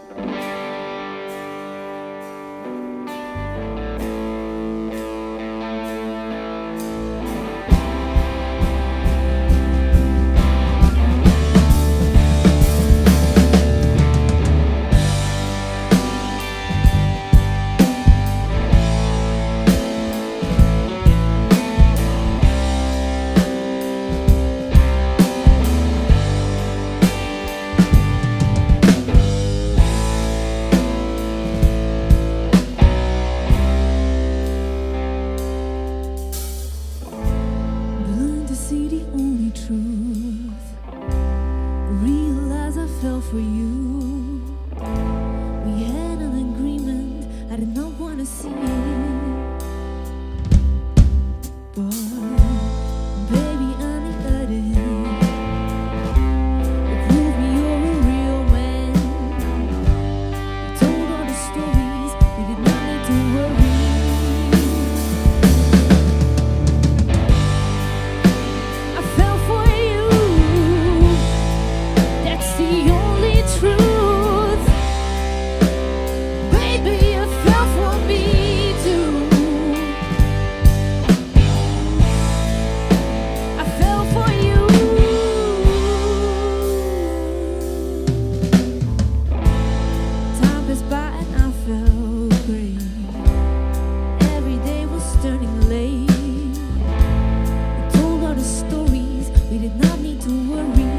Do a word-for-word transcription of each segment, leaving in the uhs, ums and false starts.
fell for you. We had an agreement I did not want to see, but baby, I'm hurting. You proved me you're a real man. You told all the stories, we did not need to worry. I fell for you. That's the only truth. Baby, you fell for me too. I fell for you. Time passed by and I felt great. Every day was turning late. We told all the stories, we did not need to worry.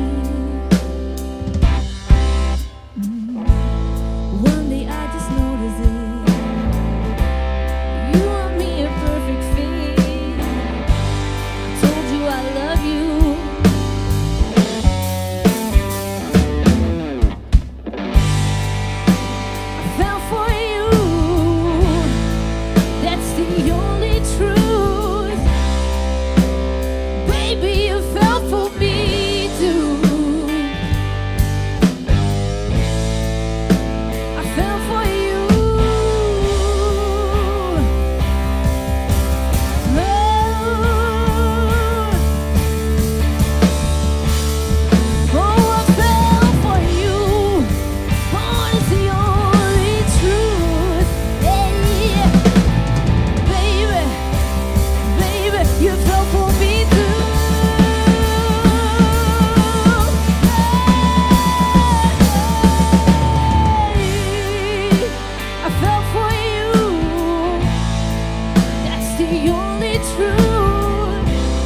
One day I just noticed it. You and me a perfect fit. I told you I love you. I fell for you. That's the only truth. Baby, you fell for me too. I fell for you. Oh, oh, I fell for you. Oh, it's the only truth. Hey, baby, baby, you fell for me too. Hey, I fell for you. That's the only truth.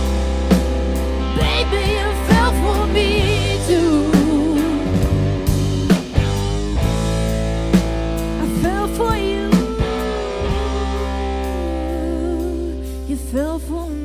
Baby, you fell for me too. I fell for you. You fell for me.